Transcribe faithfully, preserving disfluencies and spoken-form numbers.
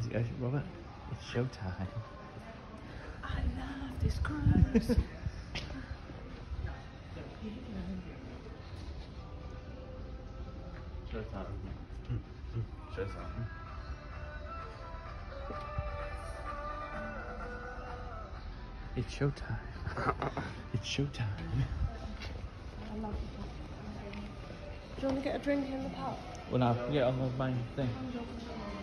go, Robert. It's showtime. I love this cruise. Showtime. Showtime. It's showtime. It's showtime. I love it. Do you want to get a drink in the pub? Well, no, get on the main thing.